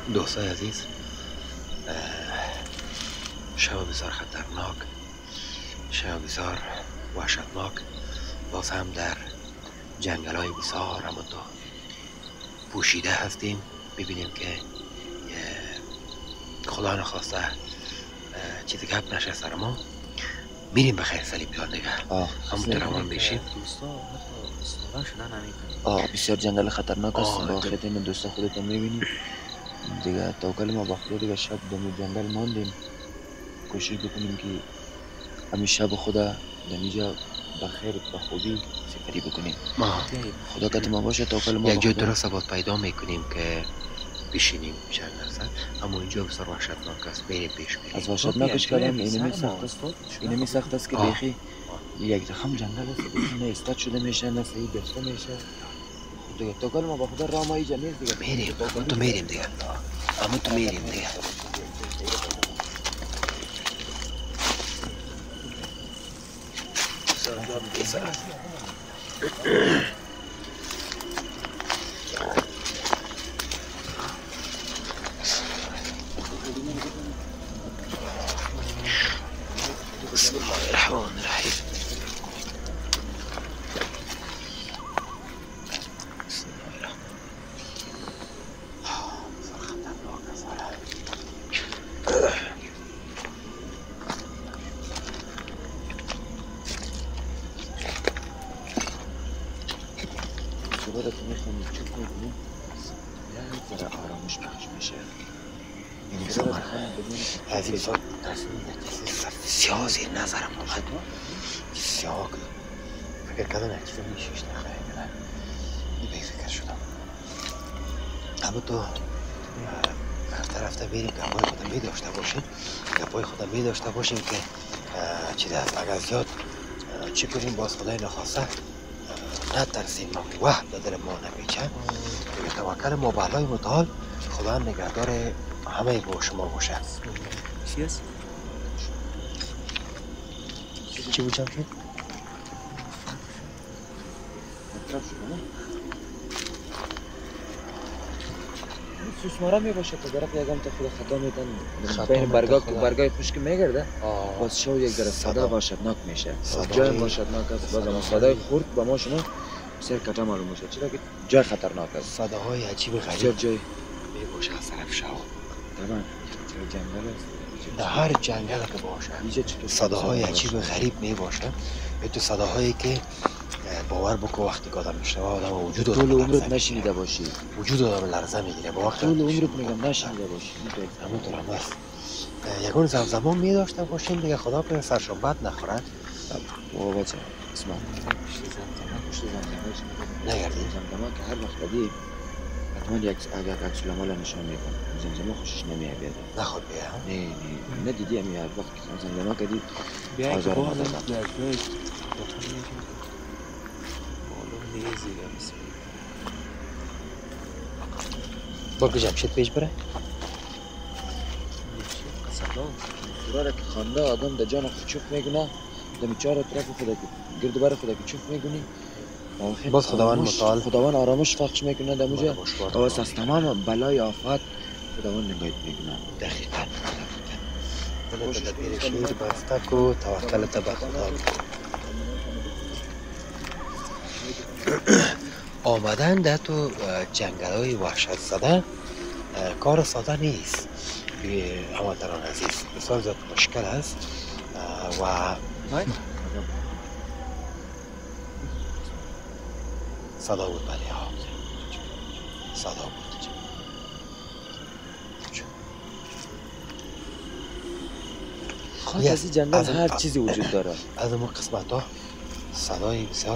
دوستای عزیز، شب بسیار خطرناک، شب بسیار وحشتناک، باز هم در جنگل های بسیار همونطور پوشیده هستیم. ببینیم که خدا نخواسته چیزی گپ نشه سر ما. میریم به خیر سلیم جان دیگه همونطور روان بشیم. دوستا حتی استادان شدن همین بسیار جنگل خطرناک است. با خیلی این دوستا خودت میبینی دیگه. توکل ما با خدا دیگه. شب دم جنگل ماندیم، کوشش بکنیم که همین شب خدا دمیجا بخیر به خوبی سپری بکنیم. خدا کت ما باشه. توکل ما یک جای درست باید پیدا میکنیم که بشینیم چند درصد. اما اینجا بسیار وحشتناک است. بریم پیش بریم. از وحشتناکش کلام اینمی سخت است. اینمی سخت است که بیخی یک زخم جنگل است. بیخی نه استاد شده میشه نه صحیح بسته میشه. دیگه توکل ما با خدا راه ما اینجا نیست دیگه. میریم تو میریم دیگه. اما تو میریم دیگه. بسم الله الرحمن الرحیم. سیاسی نظرم آمد سیاه فکر کردم یک چیز میشیش نخواهی بی فکر شدم. اما تو هفته رفته بریم گپای خودم می داشته باشیم. گپای خودم می داشته باشیم که چیز هست اگر زیاد چی کنیم باز خدای نخواسته نترسیم وحب دادر ما نمیچه دیگه. توکل ما بالای متعال خدا نگهدار همه با شما باشه. چی هست؟ چی بود جمشید؟ مطرف شده نه؟ سوسماره می باشه تا درق یکم تا خود خطا میتن بین برگای خشک میگرده باز شو یک در صدا وحشتناک میشه. جای وحشتناک است. باز اما صدای خورد با ما شما بسیار کتا معلوم میشه چرا که جای خطرناک است. صداهای عجیب غریب جای می باشه از طرف شو طبعا جنگل است. در هر جنگل که باشه صداهای عجیب غریب می باشه. تو صداهایی که باور بکن وقتی که آدم میشنوه آدم وجود طول عمرت نشنیده باشی. وجود آدم لرزه میگیره با وقت طول عمرت میگم نشنیده باشی. همونطور هم هست. یکون زمزمان می داشته باشیم دیگه. خدا کنه سرشون بد نخورد. بابا بچه اسمع پشت زمزمه نگردی زمزمه که هر وقت بدی حتما یک اگر عکس العمل نشان میکنه. زمزمه خوشش نمیاد بیاد. نخواد بیا. نه دیدی همی هر وقت که زمزمه کردی آزار نزدن. باید جمشید پیش بره. قراره که خانده آدم در جان خود چوف میگونه دمی چهار اطراف خدا گرد بر خدا که چوف میگونی باز خداوند متعال خداوند آرامش بخش میکنه دموجه آواز از تمام بلای آفات خداوند نگاهت میکنه. دقیقاً دلت دبیر شیر بسته کو توکلت به خدا. آمدن در تو جنگل های وحشت زده کار ساده نیست. هموطنان عزیز بسیار زیاد مشکل است و صدا بود بله ها صدا بود. خواهد از این جنگل هر چیزی وجود داره. از اون قسمت ها صدای بسیار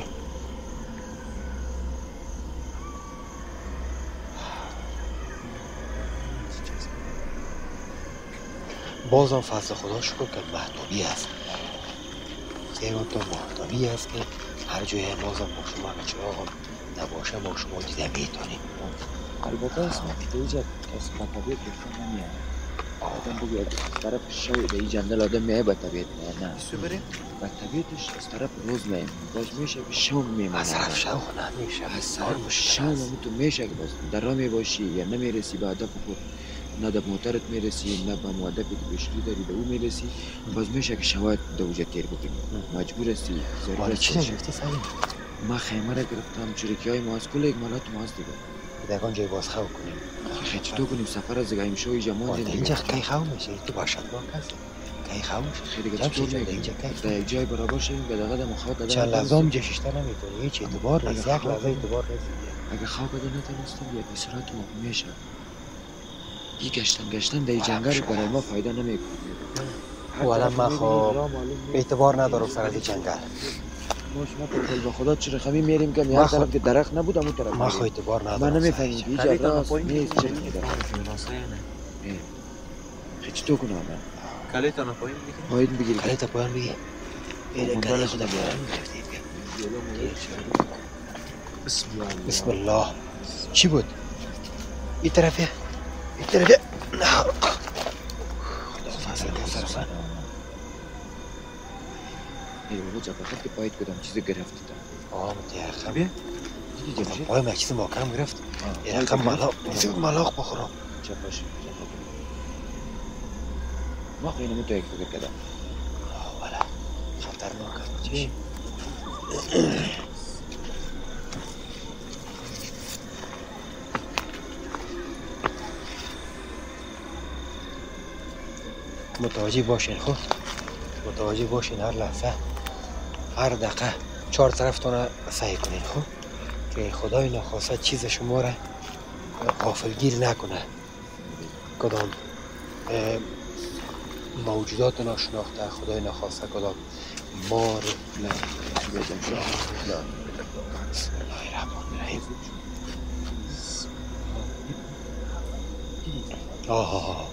بازم فضل خدا شکر که محتابی است. خیلی تو محتابی است که هر جای بازم با شما که چراغ نباشه با شما دیده میتونیم. البته اسمه که اینجا کسی با طبیعت گفتن نمیاد. آدم بگو از طرف شوی به این جنگل آدم میای با طبیعت میاد. نه بیستو بریم؟ با طبیعتش از طرف روز میاد. باز میشه که شو میمانه. از طرف شو نمیشه. از طرف شو تو میشه که باز در راه میباشی یا نمیرسی به هدف خود نه به موترت میرسی نه به مهدفی که پیشروی داری به او میرسی. باز میشه که شواهد در اوجه تیر بکنی. مجبور هستی مال چی گرفتی سعید؟ ما خیمه را گرفتم، چریکی های ما از کل اکمالات ما از دیگه دگان جای باز خواه کنیم. خیلی چطور کنیم سفر از دیگه شوی جمعان دیگه اینجا کی خواه میشه؟ تو باشد با کسی کی خواه میشه؟ خیلی دیگه چطور میگه در یک جای برابر شویم به دقیقه در مخواه کده چند لحظه هم جششتر نمیتونی هیچ اعتبار نیست. یک لحظه اعتبار نیست. اگه خواه کده نتونستم یا بسرات ما میشه این گشتن در جنگل برای ما فایده نمیکنه. والا من خواه اعتبار ندارم سر از جنگل. ما شما پرکل به خدا چه رقمی میریم که هر طرف که درخت نبود همون طرف ما خواه اعتبار ندارم. من نمیفهمیم که اینجا راست نیست چه میده خیلی تو کنم من کلیتا نپاییم بگیریم؟ پایین بگیریم کلیتا پایین بگیر کلیتا خدا بیارم بسم الله چی بود؟ این طرفه این طرفه خدا فاصله سر سر ای بابا جبرخت که پایید کدام چیزی گرفتی تا متیقم بیا پایم یک چیز محکم گرفت یکم ملاق بخورم چه باشه ما خیلی نمو تو یک فکر کدام والا خطرناک است چی؟ متوجه باشین خود متوجه باشین هر لحظه هر دقیقه 4 طرفتون سعی کنین خب که خدای نخواسته چیز شما را غافلگیر نکنه کدام موجودات ناشناخته خدای نخواسته کدام مار لا لا بسم الله الرحمن الرحیم آها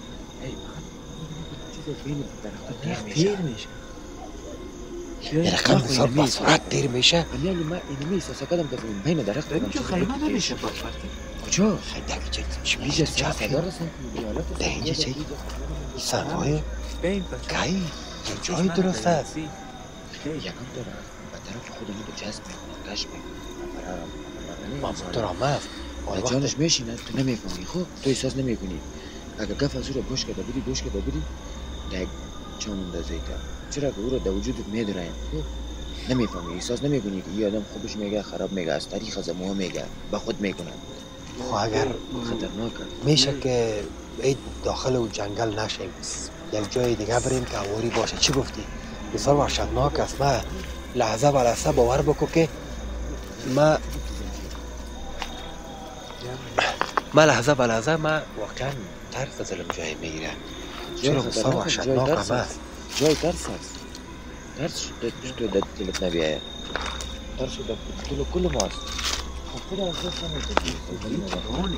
دیر میشه یه رقم بسیار با سرعت دیر میشه من ما اینمی احساسا کردم که بین درخت ببین که خیمه نمیشه با کجا؟ خیلی دقیقه چه بیجه چه صدار رسن ده اینجا چه؟ سنگای؟ گایی؟ جای درست است یکم داره به طرف خودمون رو جذب میکنه کشف میکنه مامون آمد به جانش میشینه تو نمیفهمی خب تو احساس نمیکنی اگه گفت از او رو گوش کرده بودی در جان اندازه کرد چرا که او رو در وجودت میدراین خب نمیفهمی احساس نمیکنی که این آدم خوبش میگه خراب میگه از تاریخ از ما میگه به خود میکنه خب اگر خطرناک میشه که اید داخل و جنگل نشیم یک جای دیگه بریم که هواری باشه چی گفتی؟ بسیار وحشتناک است من لحظه به لحظه باور بکن که من لحظه به لحظه من واقعا ترس از علم جای میگیره چرا بسیار وحشتناک است جای ترس است ترس تو در دلت نبیاید ترس در کل ماست خب خدا احساس نمیکنی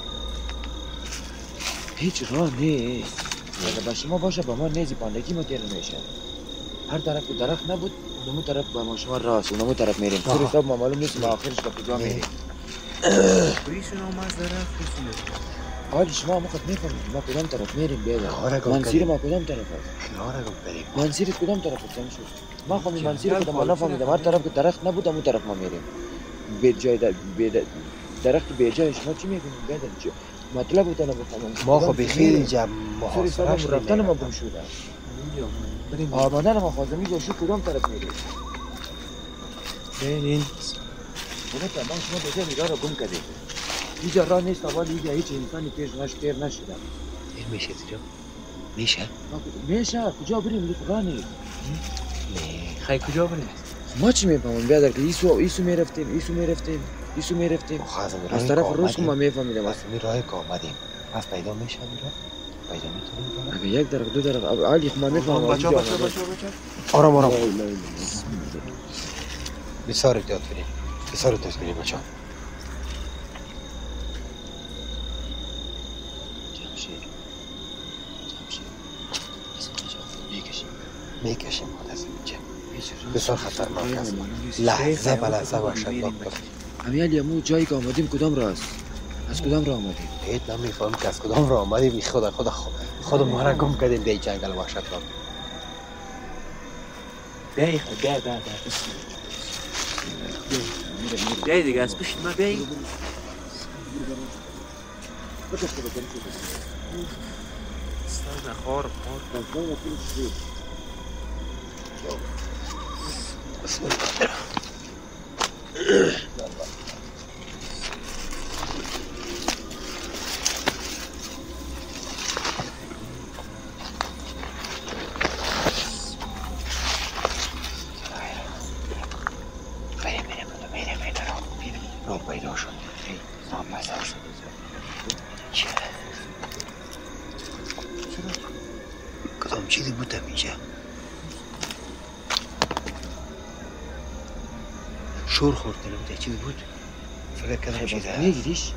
هیچ راه نیست اگه به شما باشه با ما نیزی پاندگی ما تیر نمیشه هر طرف که درخت نبود اونمو طرف با ما شما راست اونمو طرف میریم سر حساب ما معلوم نیست ما آخرش به کجا میریم بریشون هم از درخت بسید حالی شما هم خود میفهمید ما کدام طرف میریم بیادر منزیر ما کدام طرف هست منزیرت کدام طرف هست ما خواهی منزیر کدام ما نفهمیدم هر طرف که درخت نبود همون طرف ما میریم درخت به جای شما چی میکنیم بیادر چی مطلب بودن بفهمم ما خب بخیر اینجا محاصره شدیم رفتن ما گم شده آمدن ما خواستمی گوشو کدام طرف میریم ببینین بابا تمام شما به جای نگاه را گم کردیم اینجا راه نیست ولی اینجا هیچ انسانی تیر نشده تیر میشه تیجا؟ میشه؟ میشه کجا بریم لیک راه نیست خیلی کجا بریم؟ ما چی میفهمم بیادر که ایسو میرفتیم از طرف روز که ما میفهمیدم از می راهی که آمدیم از پیدا میشه میرا؟ پیدا میتونیم اگه یک درخت دو درخت علی ما میفهمم بچه آرام بسیار احتیاط کنیم بچه میکشیم خود از اینجا بسیار خطرناک است لحظه به لحظه وحشتناک است امیالی امو جایی که آمدیم کدام راه است از کدام راه آمدیم هیچ نمیفهم که از کدام راه آمدیم خود ما را گم کردیم در جنگل وحشتناک بیایی دیگه از پشت ما بیایی استنى خارق بسم الله. رو پیدا شد. پیدا شد. چه؟ کدام چیزی بود اینجا؟ شور خورد نمیده چیزی بود؟ فکر کردم چیزی هست. میگیریش؟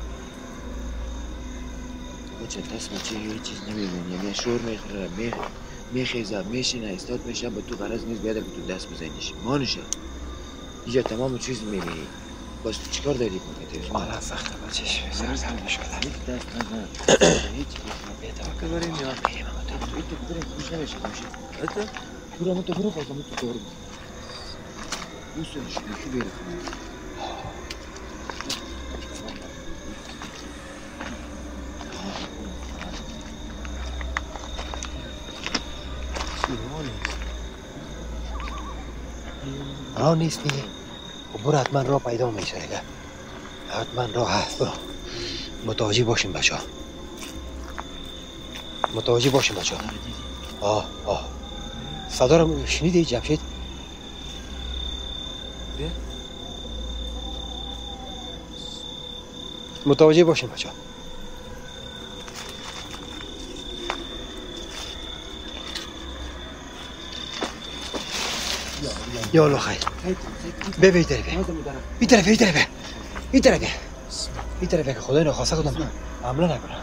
بچه دست بچه هیچ چیز نمیبینی، یعنی شور میخوره میخیزه میشینه استاد میشه با تو غرض نیست بیاده که تو دست بزنیش مانشه اینجا تمام چیز میبینی باز تو چیکار داری کنی؟ حالا سخته بچهش سرزنده شده دست نزن هیچ بیتوکل بریم یا میریم اما تو تو بریم خوش نمیشه باشه اتا برو تو برو خواستم تو دور بوسش یکی بیره راه نیست دیگه برو حتما راه پیدا میشه دیگه حتما راه هست برو متوجه باشیم بچه ها متوجه باشیم بچه ها صدا رو شنیدی جمشید؟ متوجه باشیم بچه ها یا الله خیر بی طرفه که خدای نخواسته کدام حمله نکنه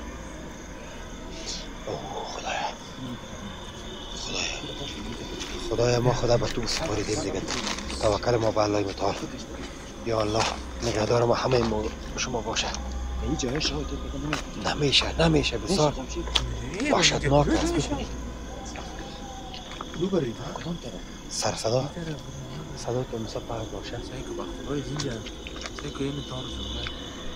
خدایا ما خدا به تو سپاریدیم دیگه توکل ما به الله متعال یا الله نگهدار ما همه شما باشه این جای شاید نمیشه بسیار وحشتناک است ببینید کدام طرف سر صدا که مثل پرد باشه سعی که بخورای اینجا سعی که این تار زونه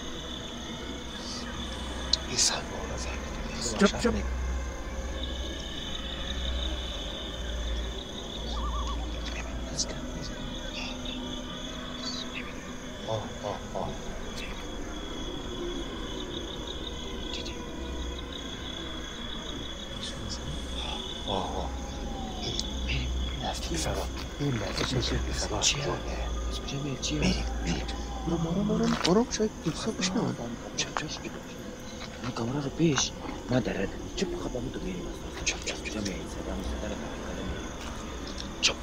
این سن بالا چپ این صدا چیه؟ برو شاید دوستا بشنون من کامرا رو پیش ما درد چپ خدامو تو میریم چپ جمعه چپ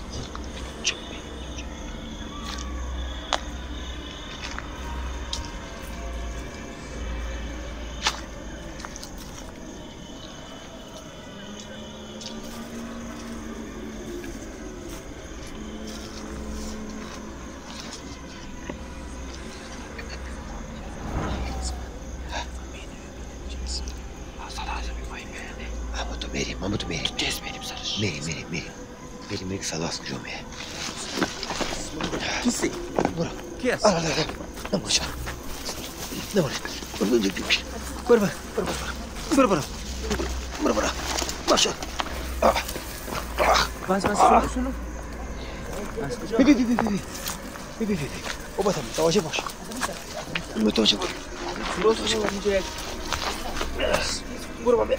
میریم صداست جمعه کسی؟ برو کی هست؟ نماشه برو باشه بس شنو؟ بی بابا متوجه باش برو بابا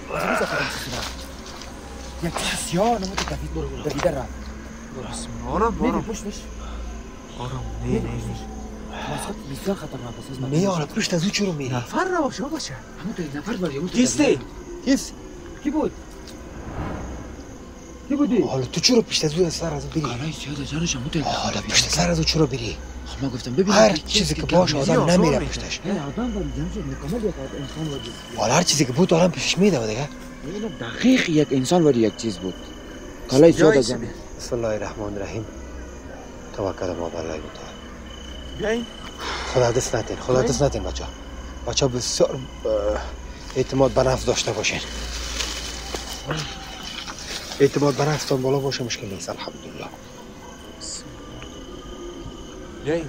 یک سیاه نموده دوید دویده را آرام آرام نه مسخط بسیار خطرناک است نه آره پشت از او چرا میری نفر رو باشه همون تو نفر باری کیستی؟ کی بود؟ حالا تو چرا پشت از او سر از او بری؟ کارای زیاده جانش همون تو حالا پشت سر از او چرا بری؟ ما گفتم ببین هر چیزی که باشه آدم نمیره پشتش آدم باری جانش مکمل یک انسان باری حالا هر چیزی که بود آدم پیش میده دیگه دقیق یک انسان باری یک چیز بود کالای زیاده جانش بسم الله الرحمن الرحیم توکل ما به الله متعال بیاین خدا دست نتین بچه بسیار اعتماد به نفس داشته باشین اعتماد به نفستان بالا باشه مشکل نیست الحمدلله بیاین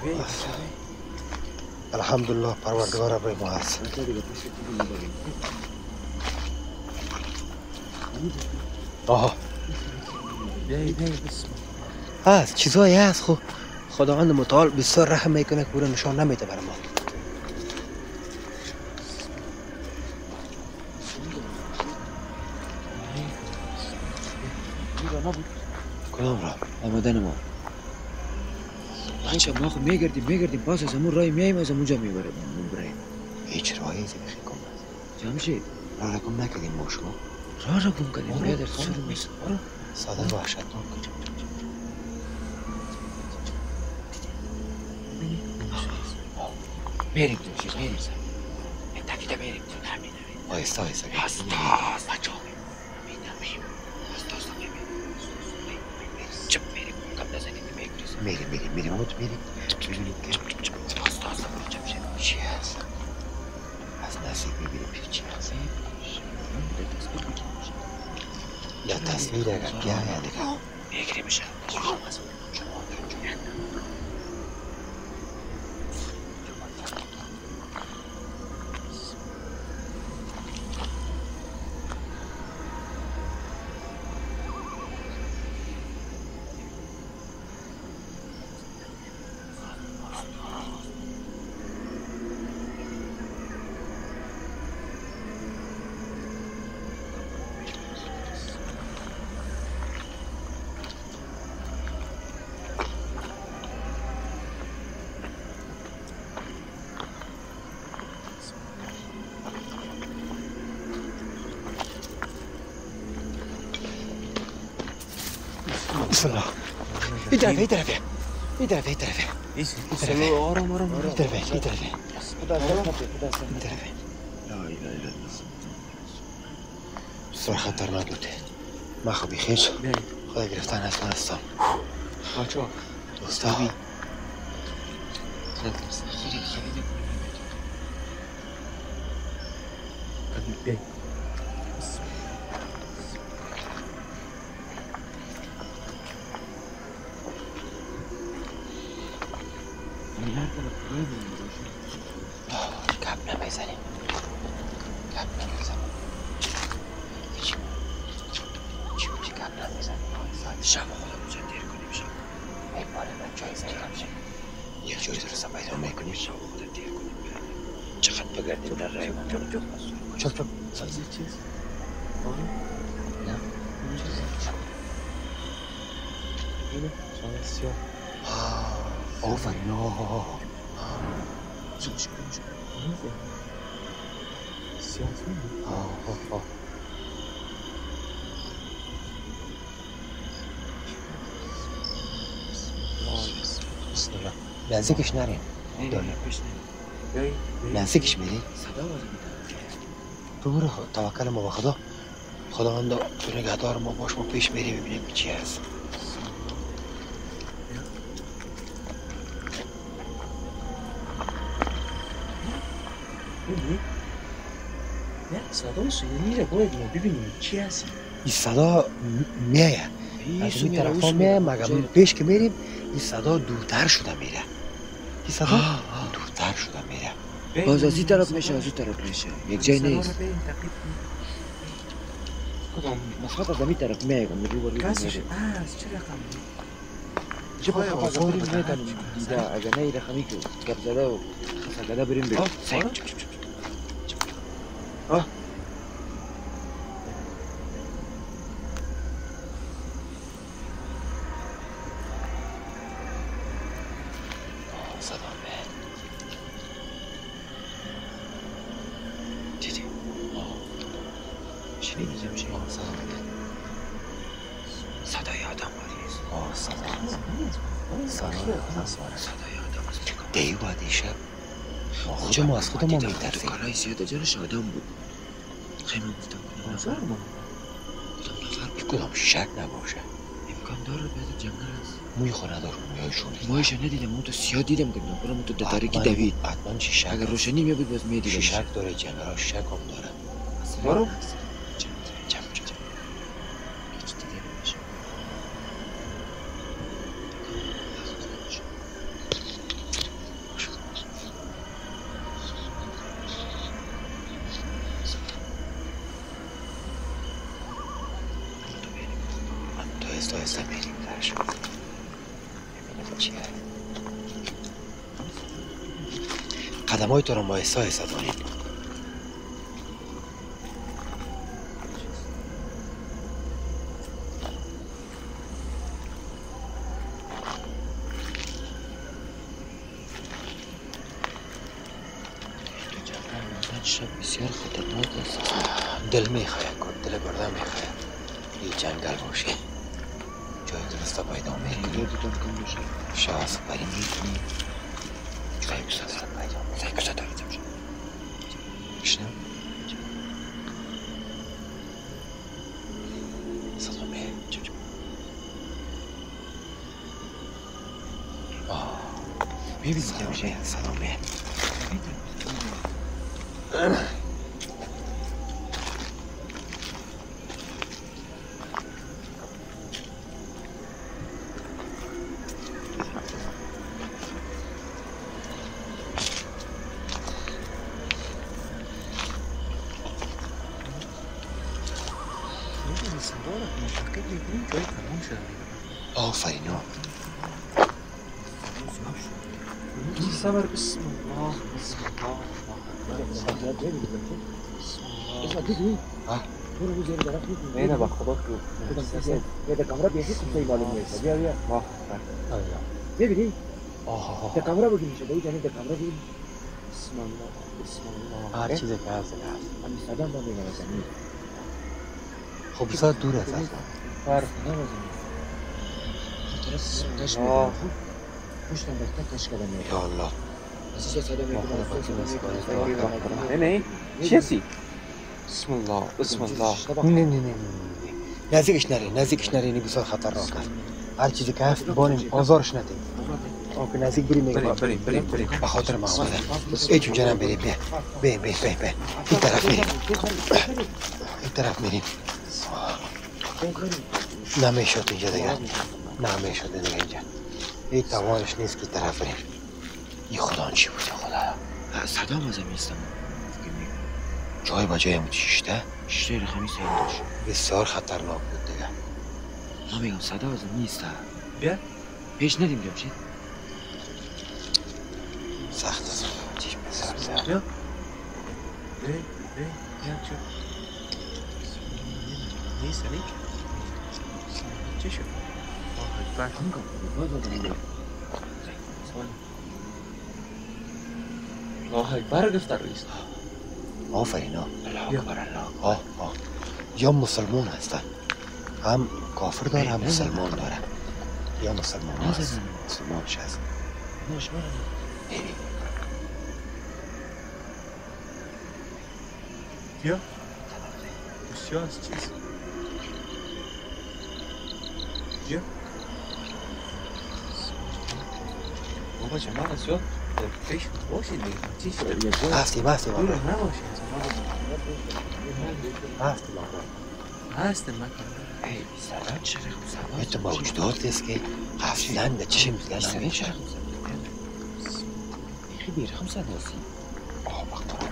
الحمدلله پروردگار ابری ما هست آها بیایی بس هست چیزایی هست خب خداوند متعال بسیار رحم میکنه که او را نشان نمیده برای ما. کدام را؟ آمدن ما بچه ما خب میگردیم پاس از همون رای میاییم از همونجا میبریم هیچ راهی بخی کن جمشید راه را گم نکردیم ما شما راه را گم کردیم بیادر سر میست ساده وحشتناک میریم جمشید میریم سر تکیده میریم آیسته هستاز بچه ها میریم هستاز چپ میریم قبل از اینکه میریم اما تو میریم ببینیم که هستاز جمشید چی هست از نزدیک ببینیم چی هست یا تصویر اگر بیاید میگیریم شد بسم الله این طرفه بسیار خطرناک بوده ما خب بخیر خدا گرفتن هستم بچه ها دوستا کپ نمیزنیم چی کپ نمیزنیم شب خودم اونجا دیر کنیم شب ای باره من جایی زنیم یک جایی درسته پیدا میکنیم شب خودم دیر کنیم چقدر بگردیم در رای من چپ چیز نه اینه شما سیاه اوفر نو سیاه بسم الله نزدیکش نریم نزدیکش میری صدا باز میدن تو برو توکل ما به خدا خداوند تو نگهدار ما باش ما پیش میری ببینیم چی هست ببینی؟ نه صدا میره باید ما ببینیم چی هستی این صدا میایه از این طرف ها میایه مگه پیش که میریم این صدا دورتر شده میره این صدا دورتر شده میره باز از این طرف میشه از این طرف میشه یک جای نیست نسخط از این طرف میگم کسش از چه رقم چه با فوری میتونیم دیده اگر نه رقمی که گپ زده و خسکده بریم بریم صدای آدم باریست صدای دیو دیشب خود ما از خود ما میترسیم کارهای زیاده جرش آدم بود خیمه گفتم کنیم کدام شک نباشه امکان داره باید جنگل هست موی خونه دار مویشون مویش ندیدم اون تو سیاه دیدم که نکنم تو در تاریکی دوید حتما چی شک اگر روشنی میبود باز میدیدم شک داره جنگل ها شک هم داره برو آهسته آهسته میریم درش ببینیم چیه. قدم‌های تو رو ما آهسته آهسته داریم. شب بسیار خطرناک است. دل میخواهد که دل بردن میخواهد یه جنگل باشه، جای درسته پیدا میکنی. یادتون کن باشه شاست بریم میکنی جای درسته پیدا میکنی. سعی کجا دارید میشه بشنم صدامه ببینید میشه صدامه آفرین صبر بسم الله بسم الله اینه با خدا تو یه کامرا بیاشید کسی معلوم نیست. بیا بیا ببینی آه ده کامرا بگیر میشه دوی جانب ده کامرا بگیر. بسم الله بسم الله هر چیزی که هست همین صدام با میگم زمین خب بسیار دور است اصلا فرق نمیزنه خاطر سوتش میگم پشتم بخته کش کردم یا الله از چه صدا میگم نه چی هستی؟ بسم الله بسم الله نه نزدیکش نری این بسیار خطرناک است. هر چیزی که هست بانیم آزارش ندیم. آنکه نزدیک بریم بریم به خاطر ما آمده. ایچون جنم بریم بیا این طرف میریم نمیشد اینجا دیگه اینجا این توانش نیست که طرف بریم. این خدا چی بود خدا صدا مزه میستم جای با جای شیشته رقمی سیل داشت بسیار خطرناک بود دیگه. ما میگم صدا مزه نیست بیا پیش ندیم جمشید سخت است چیش بسیار سخت. بیا چه نیست علیک چه شد؟ آه اکبر الله اکبر گفتر رئیس آفرین یا مسلمون هستن هم کافر داره هم مسلمان داره یا مسلمانش هست بیا بسیار از چیز بیا بابا جمال از یاد فکر باشید چی شد؟ هستی دور نباشید هستم مکن ای بیسلام چرا خود ایتون موجودات است که اصلا به چشم دیده نمیشه. بیخی بیرخم صدا هستی بختار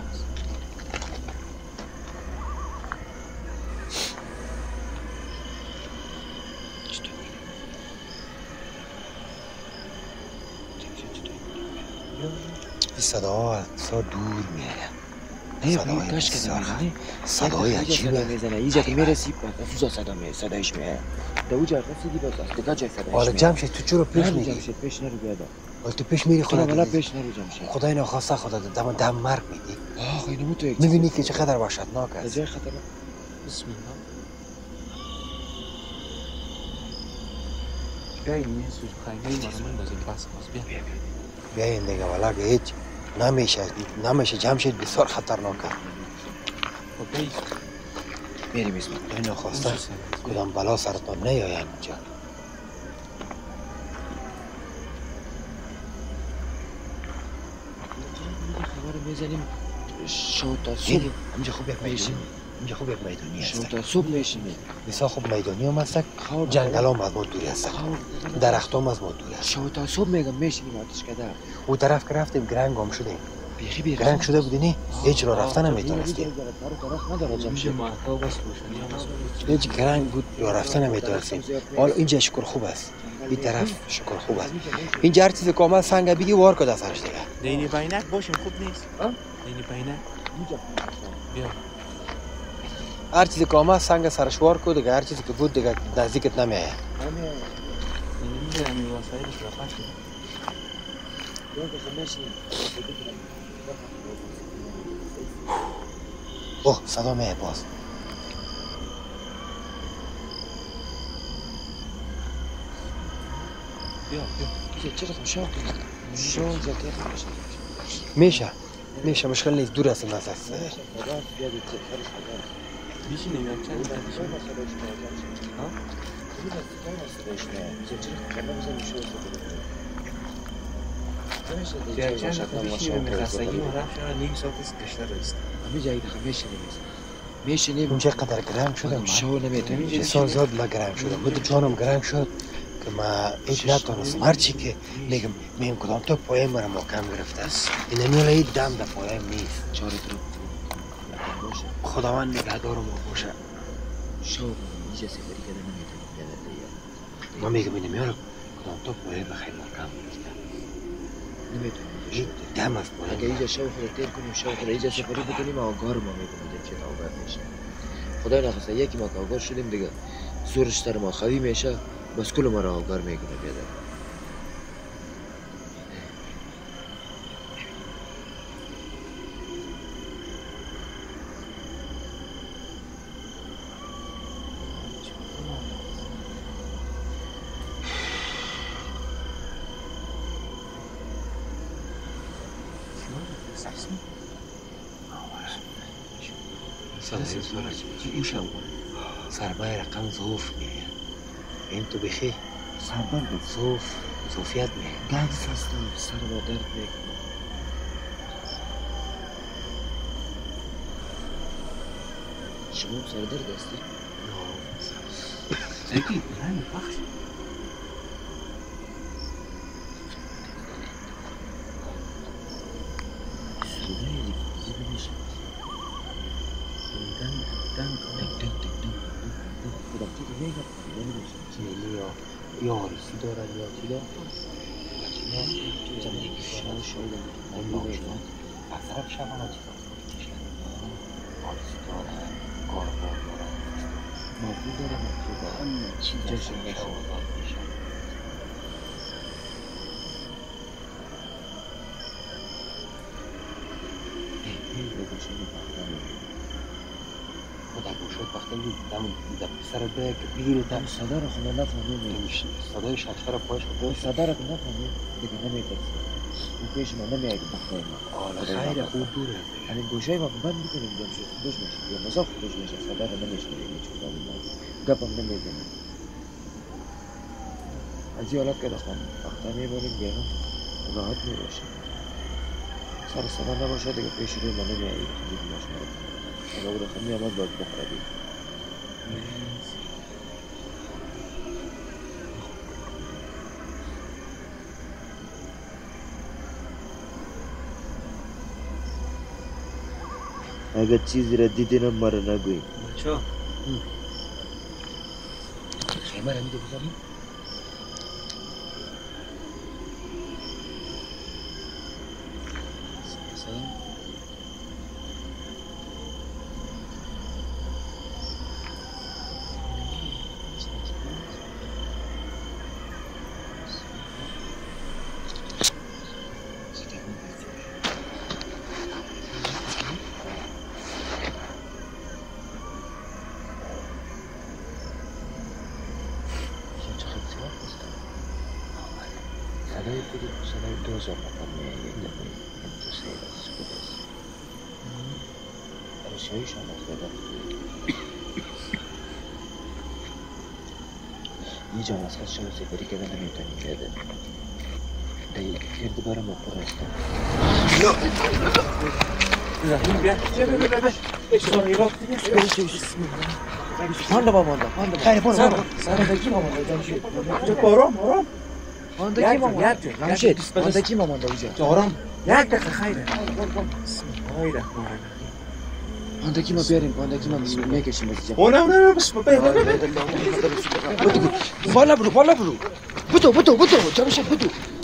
این صدا دور میاد. نه کاش که نمیزنی صدای عجیبه میزنه اینجا که میرسی با صدایش میاد دو جا رسیدی باز از دیگه جای صدایش حالا جمشید تو چرا پیش میری؟ پیش نرو بیادا حالا تو پیش میری خدا خدا پیش نرو جمشید خدای ناخواسته خدا دم مرگ میدی. آخ اینو تو یک میبینی که چقدر وحشتناک است. جای خطر بسم الله بیا این سوز خیمه مرمون بازی بس بیا بیاین دیگه ولی که هیچ نمیشه جمشید بسیار خطرناک است. خب بیا میریم اسم خدای ناخواسته کدام بلا سرتان نیاین اینجا. خبر میزنیم شو تا صبح اینجا خوب یک میدانی شو هست. تا صبح میشینیم بسیار خوب میدانی هم هست. جنگل هم از ما دوری هست. درخت هم از ما دوری هست. شو تا صبح میگم میشینیم آتش کده او طرف که رفتیم گرنگ هم شدیم. گرنگ شده بودینی هیچ راه رفتن نمیتونستی. هیچ گرنگ بود راه رفتن نمیتونستیم. حالا اینجا شکر خوب است. این طرف شکر خوب است. اینجا هر چیزی که آمد سنگ بگی وار کده سرش دیگه. دینی بینک باشیم خوب نیست. دینی بینک بیا. هر چیزی که آمد سنگ سرش وار کده دیگه. هر چیزی که بود دیگه نزدیکت نمیایه. اینجا همین وسایلش رفت شد. اوه صدا میه باز. میشه مشکل نیست دور هستیم از است. بیشینیم یک چند میشینیم اونجا قدر گرنگ شده شو نمیتونیم چه سال زاد ما گرنگ شده بود جانم گرنگ شد که ما هیچ نتونستم هرچی که میگم کدام تو پایم مرا محکم گرفته است این میله هیچ دم در پایم نیست چاره تو خداوند نگهدار ما باشه شو اینجا سفری کده نمیتونیم ما میگم این میاره کدام تو پایم بخیر محکم گرفته نمیتونیم دم از پایم اگه اینجا شو خود تیر کنیم شو خود اینجا سفری بکنیم آگار ما میکنیم که آگار میشه خدای نخواسته یکی ما که آگار شدیم دیگه زورشتر ما خوی میشه بس کل ما را آگار میکنه بیادر سربای رقم زوف میگه این تو بخی سربار زوفیت میگه درد هستم سر با درد میکنم شما سر درد هستی؟ زکی بلند بخش یارسی دارد یا چی دارد از طرف شب همه چی آرسی دارد کاربار دارد مفید دارد همه چی جشن شوازاد میشه در گوشت وقتی در پسر ده که بگیری در صدا را خونه نفهمیم صدای شطفه را پایش خود صدا را که نفهمیم دیگه نمیترسیم اون پیش ما نمیاید بخواهیم خیر خود دوره همین گوشه ما بند بکنیم جمشید خوش میشه یا مزاق خوش میشه صدا را نمیشنیم هیچ گپم نمیزنیم از این حالت که دختم وقتا میباریم بیرون راحت میباشیم سر صدا نباشه دیگه پیش روی ما نمیاید خیلی ماشما رو اگه او دخل میامد باید بخوردیم اگر چیزی را دیدین هم مرا نگویم چه؟ خیمه را میده بذاریم؟ یه جان از خودشون سفری که نمیتونیم بیاده دیگه گرد بارم با پر هستم زهیم بیا مانده با مانده خیلی برو سر بگی با مانده بارم آندکی مامان یک رمشید آندکی مامان دا اوجا آرام یک دقیقه خیره بسم الله الرحمن الرحیم آندکی ما بیاریم آندکی ما میکشیم از اینجا نه بس بالا برو بدو جمشید بدو